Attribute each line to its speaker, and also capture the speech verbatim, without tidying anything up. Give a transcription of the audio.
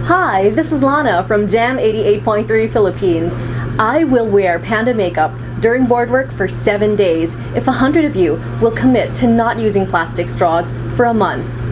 Speaker 1: Hi, this is Lana from Jam eighty-eight point three Philippines. I will wear panda makeup during board work for seven days if a hundred of you will commit to not using plastic straws for a month.